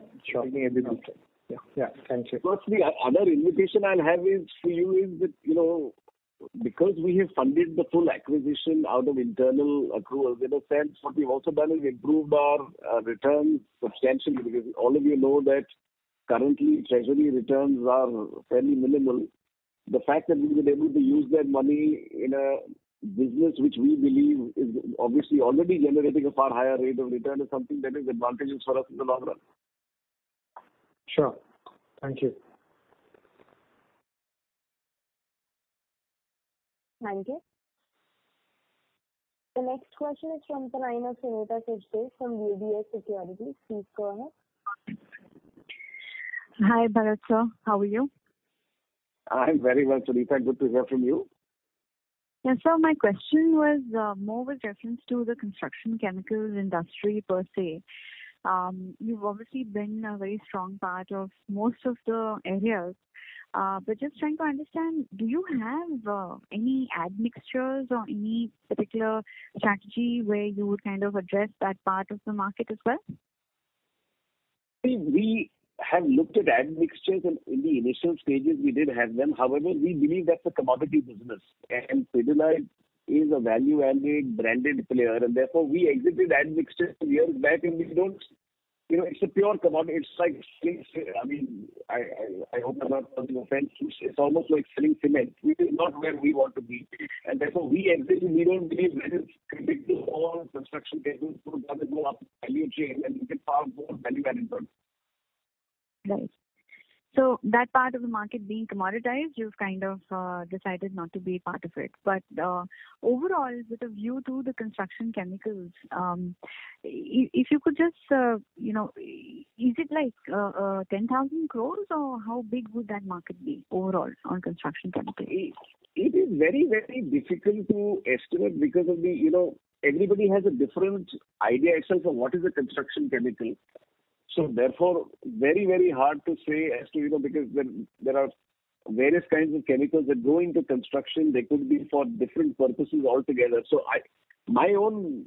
Yeah, thank you. First, the other invitation I'll have is for you is that, because we have funded the full acquisition out of internal accruals, in a sense, what we've also done is improved our returns substantially, because all of you know that currently treasury returns are fairly minimal. The fact that we've been able to use that money in a business which we believe is obviously already generating a far higher rate of return is something that is advantageous for us in the long run. Sure. Thank you. Thank you. The next question is from the line of Sunita Sachdev from UBS Securities. Please go ahead. Hi, Bharat sir. How are you? I'm very well, Sunita. Good to hear from you. Yes, sir. My question was more with reference to the construction chemicals industry per se. You've obviously been a very strong part of most of the areas. But just trying to understand, do you have any admixtures or any particular strategy where you would kind of address that part of the market as well? We have looked at admixtures, and in the initial stages we did have them. However, we believe that's a commodity business, and Pidilite is a value-added branded player, and therefore we exited admixtures years back, and we don't. It's a pure commodity. It's like, I hope I'm not causing offense. It's almost like selling cement, which is not where we want to be. And therefore, we exited. We don't believe that is critical for construction chemicals to go up the value chain and you can have more value-added products. Right. So that part of the market being commoditized, you've kind of decided not to be part of it. But overall, with a view to the construction chemicals, if you could just, is it like 10,000 crores or how big would that market be overall on construction chemicals? It is very, very difficult to estimate because of everybody has a different idea itself of what is a construction chemical. So therefore, very, very hard to say as to, because there are various kinds of chemicals that go into construction. They could be for different purposes altogether. So my own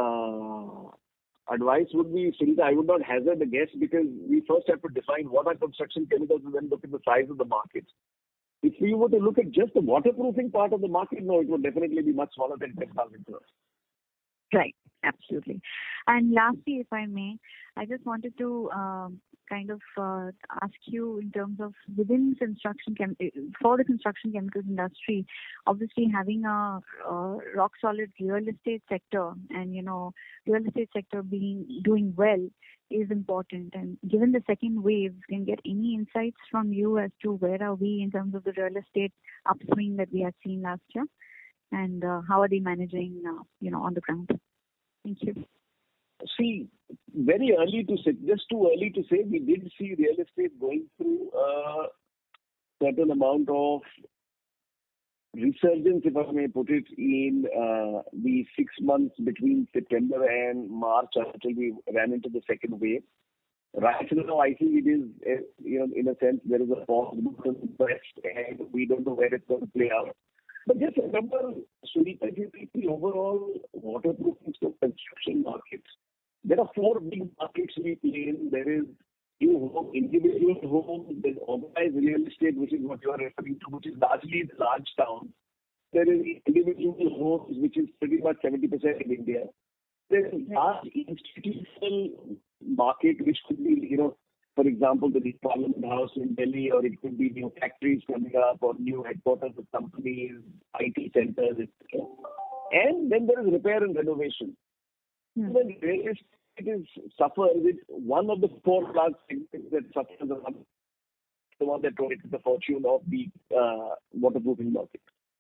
advice would be, Sunita, I would not hazard a guess because we first have to define what are construction chemicals and then look at the size of the market. If we were to look at just the waterproofing part of the market, no, it would definitely be much smaller than 10,000 crores. Right. Absolutely. And lastly, if I may, I just wanted to kind of ask you in terms of within for the construction chemicals industry, obviously having a rock solid real estate sector and real estate sector doing well is important. And given the second wave, can get any insights from you as to where are we in terms of the real estate upswing that we had seen last year, and how are they managing on the ground? Thank you. See, very early to say, just too early to say. We did see real estate going through a certain amount of resurgence, if I may put it, in the 6 months between September and March until we ran into the second wave. Right now, I think it is, in a sense, there is a pause and we don't know where it's going to play out. But just remember, Sunita, if you take the overall waterproofing construction markets, there are 4 big markets we play in. There is individual homes, there's organized real estate, which is what you are referring to, which is largely the large towns. There is individual homes, which is pretty much 70% in India. There is a large institutional market, which could be, for example, the Parliament House in Delhi, or it could be new factories coming up, or new headquarters of companies, IT centers, etc. And then there is repair and renovation. When real estate suffers, it's one of the 4 large segments that suffers, the one that donates the fortune of the waterproofing market.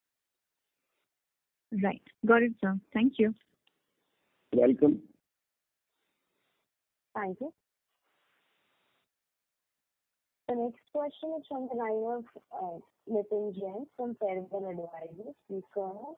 Right. Got it, sir. Thank you. Welcome. Thank you. The next question is from the line of Nitin Jain from Fairwell Advisors. Please go ahead.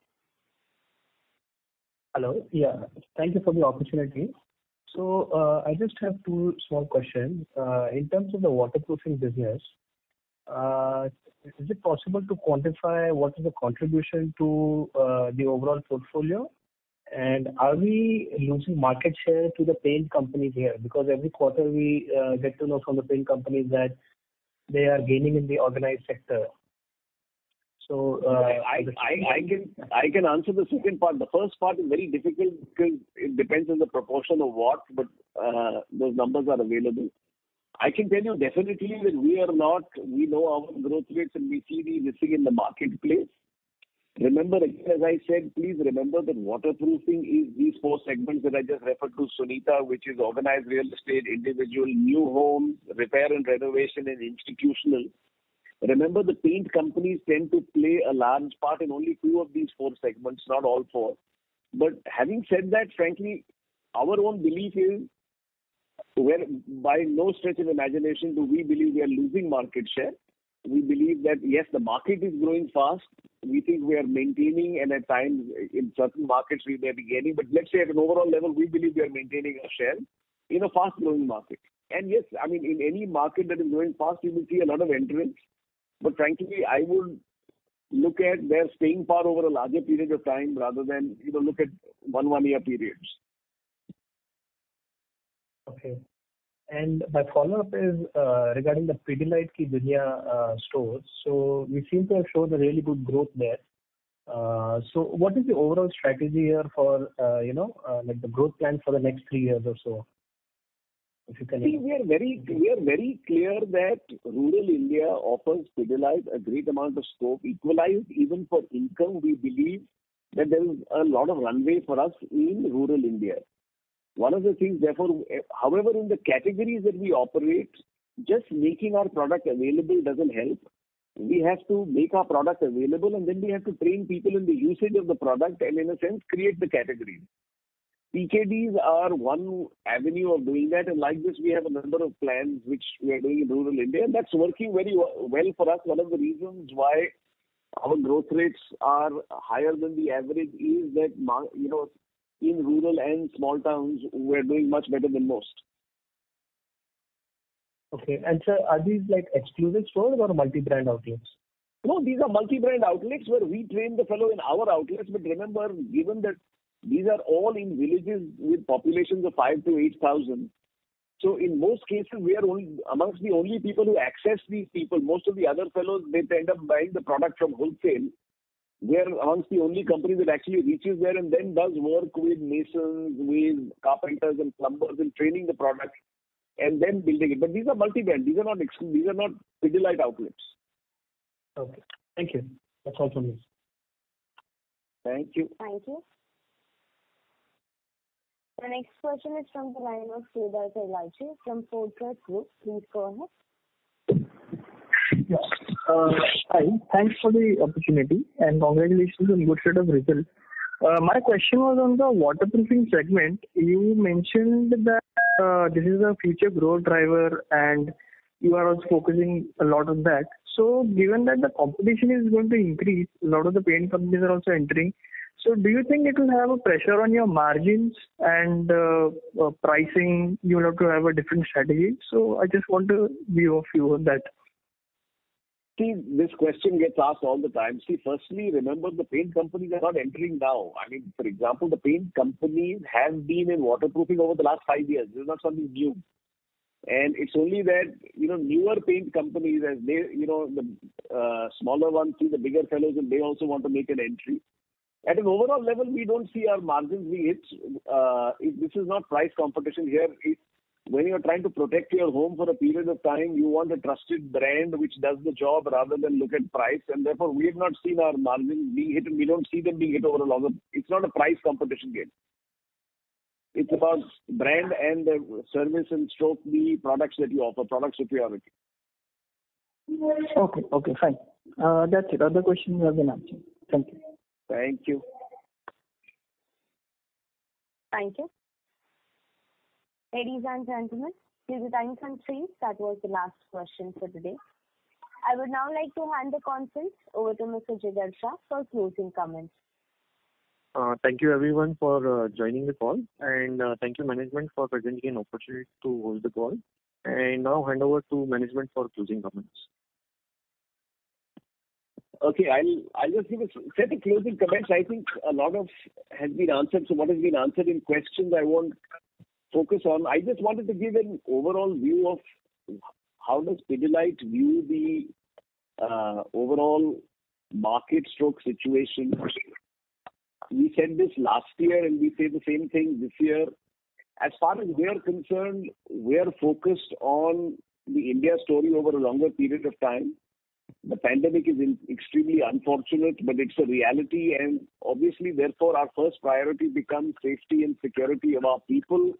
Hello. Yeah. Thank you for the opportunity. So I just have 2 small questions. In terms of the waterproofing business, is it possible to quantify what is the contribution to the overall portfolio? And are we losing market share to the paint companies here? Because every quarter we get to know from the paint companies that they are gaining in the organized sector. So I can answer the second part. The first part is very difficult because it depends on the proportion of what, but those numbers are available. I can tell you definitely that we know our growth rates and we see the listing in the marketplace. Remember, again, as I said, please remember that waterproofing is these 4 segments that I just referred to, Sunita, which is organized real estate, individual, new homes, repair and renovation, and institutional. Remember, the paint companies tend to play a large part in only 2 of these 4 segments, not all 4. But having said that, frankly, our own belief is, where by no stretch of imagination do we believe we are losing market share. We believe that, yes, the market is growing fast. We think we are maintaining, and at times in certain markets we may be gaining. But let's say at an overall level, we believe we are maintaining our share in a fast-growing market. And yes, I mean, in any market that is growing fast, you will see a lot of entrants. But frankly, I would look at their staying power over a larger period of time rather than, look at one-year periods. Okay. And my follow-up is regarding the Pidilite Ki Dunia stores. So we seem to have shown a really good growth there. So what is the overall strategy here for, like the growth plan for the next 3 years or so? If you can. See, we are very clear that rural India offers Pidilite a great amount of scope. Equalized even for income, we believe that there is a lot of runway for us in rural India. One of the things, therefore, however, in the categories that we operate, just making our product available doesn't help. We have to make our product available, and then we have to train people in the usage of the product and, in a sense, create the categories. PKDs are one avenue of doing that, and like this, we have a number of plans which we are doing in rural India, and that's working very well for us. One of the reasons why our growth rates are higher than the average is that, in rural and small towns, we're doing much better than most. Okay. And sir, are these like exclusive stores or multi-brand outlets? No, these are multi-brand outlets where we train the fellow in our outlets. But remember, given that these are all in villages with populations of 5 to 8,000, so in most cases we are amongst the only people who access these people. Most of the other fellows, they end up buying the product from wholesale. We are amongst the only company that actually reaches there and then does work with masons, with carpenters and plumbers in training the product and then building it. But these are multi-brand. These are not Pidilite outlets. Okay. Thank you. That's all from me. Thank you. Thank you. The next question is from the line of Siddharth Elachi from Fortress Group. Please go ahead. Yes. Hi. Thanks for the opportunity and congratulations on good set of results. My question was on the waterproofing segment. You mentioned that this is a future growth driver and you are also focusing a lot on that. So given that the competition is going to increase, a lot of the paint companies are also entering. So do you think it will have a pressure on your margins and pricing? You will have to have a different strategy. So I just want to view of you on that. See, this question gets asked all the time. See, firstly, remember the paint companies are not entering now. I mean, for example, the paint companies have been in waterproofing over the last 5 years. This is not something new. And it's only that, newer paint companies, as they, the smaller ones see the bigger fellows and they also want to make an entry. At an overall level, we don't see our margins being hit. This is not price competition here. When you're trying to protect your home for a period of time, you want a trusted brand which does the job rather than look at price. And therefore, we have not seen our margins being hit, and we don't see them being hit over a longer. It's not a price competition game. It's about brand and the service and stroke the products that you offer, product superiority. Okay, fine. That's it. Other questions have been answered. Thank you. Thank you. Thank you. Ladies and gentlemen, due to time constraints, that was the last question for today. I would now like to hand the conference over to Mr. Jigar Shah for closing comments. Thank you everyone for joining the call, and thank you management for presenting an opportunity to hold the call. And now hand over to management for closing comments. Okay, I'll just give a set of closing comments. I think a lot of has been answered. So what has been answered in questions, I won't focus on. I just wanted to give an overall view of how does Pidilite view the overall market stroke situation. We said this last year and we say the same thing this year. As far as we are concerned, we are focused on the India story over a longer period of time. The pandemic is extremely unfortunate, but it's a reality, and obviously, therefore, our first priority becomes safety and security of our people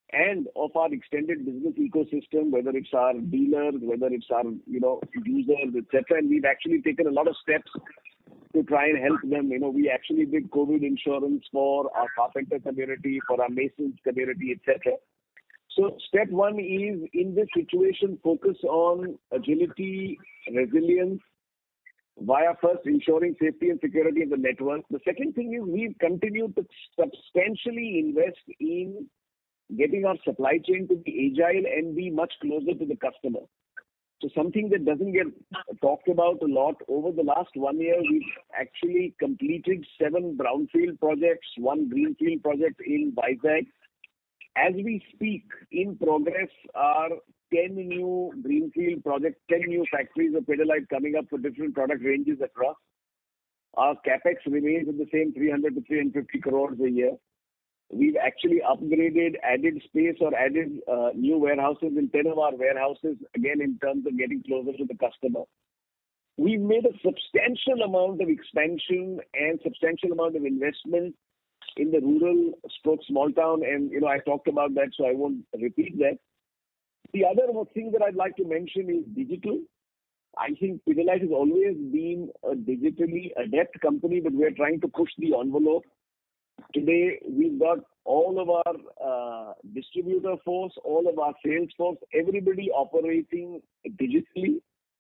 and of our extended business ecosystem, whether it's our dealers, whether it's our users, etc. And we've actually taken a lot of steps to try and help them. We actually did COVID insurance for our carpenter community, for our masons community, etc. So step one is, in this situation, focus on agility, resilience, via first ensuring safety and security of the network. The second thing is we've continued to substantially invest in getting our supply chain to be agile and be much closer to the customer. So something that doesn't get talked about a lot, over the last 1 year, we've actually completed 7 brownfield projects, 1 greenfield project in Vizag. As we speak, in progress are 10 new greenfield projects, 10 new factories of Pidilite coming up for different product ranges across. Our capex remains at the same 300 to 350 crores a year. We've actually upgraded, added space or added new warehouses in 10 of our warehouses, again in terms of getting closer to the customer. We've made a substantial amount of expansion and substantial amount of investment in the rural stroke small town, and I talked about that, so I won't repeat that. The other thing that I'd like to mention is digital. I think Pidilite has always been a digitally adept company, but we're trying to push the envelope. Today, we've got all of our distributor force, all of our sales force, everybody operating digitally.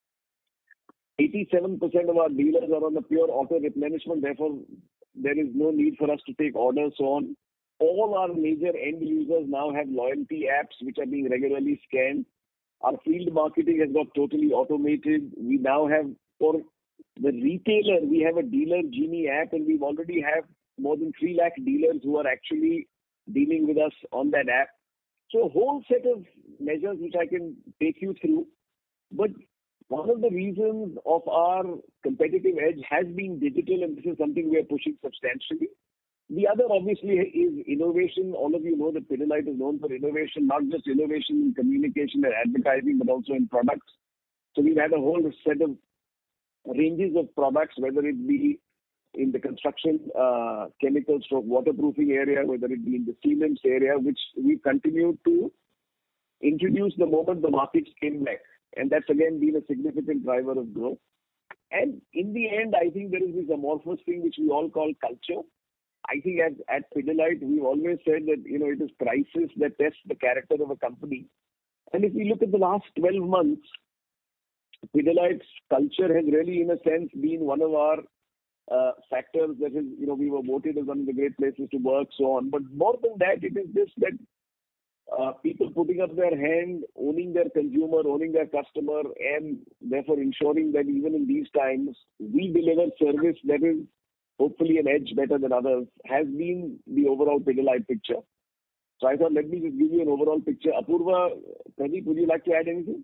87% of our dealers are on the pure auto replenishment. Therefore, there is no need for us to take orders on. All our major end users now have loyalty apps which are being regularly scanned. Our field marketing has got totally automated. We now have, for the retailer, we have a Dealer Genie app, and we've already have more than 3 lakh dealers who are actually dealing with us on that app. So a whole set of measures which I can take you through. But one of the reasons of our competitive edge has been digital, and this is something we are pushing substantially. The other obviously is innovation. All of you know that Pidilite is known for innovation, not just innovation in communication and advertising, but also in products. So we've had a whole set of ranges of products, whether it be in the construction chemical stroke waterproofing area, whether it be in the cements area, which we continue to introduce the moment the markets came back. And that's again been a significant driver of growth. And in the end, I think there is this amorphous thing which we all call culture. I think at Pidilite, we've always said that, it is crisis that tests the character of a company. And if we look at the last 12 months, Pidilite's culture has really, in a sense, been one of our factors that is, we were voted as one of the great places to work, so on. But more than that, it is just that people putting up their hand, owning their consumer, owning their customer, and therefore ensuring that even in these times, we deliver service that is hopefully an edge better than others, has been the overall Pidilite picture. So I thought, let me just give you an overall picture. Apurva, Pradeep, would you like to add anything?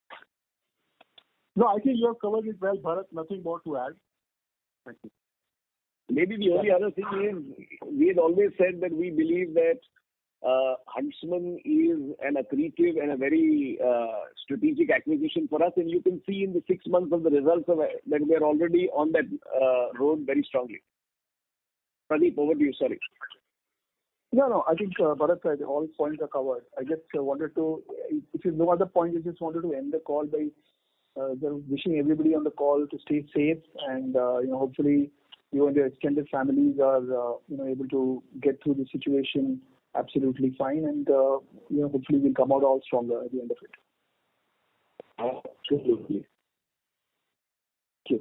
No, I think you have covered it well, Bharat. Nothing more to add. Thank you. Maybe the only other thing is, we had always said that we believe that Huntsman is an accretive and a very strategic acquisition for us, and you can see in the 6 months of the results of that we are already on that road very strongly. Pradeep, over to you. Sorry. No, I think Bharat said all points are covered. I just wanted to, if you have no other point, I just wanted to end the call by wishing everybody on the call to stay safe, and hopefully you and your extended families are able to get through the situation absolutely fine, and hopefully we'll come out all stronger at the end of it. Absolutely. Thank you.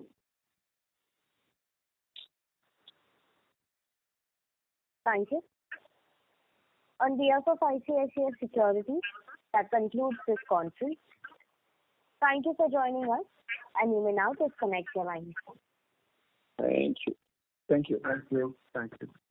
Thank you. On behalf of ICICI Securities, that concludes this conference. Thank you for joining us, and you may now disconnect your lines. Thank you. Thank you. Thank you. Thank you.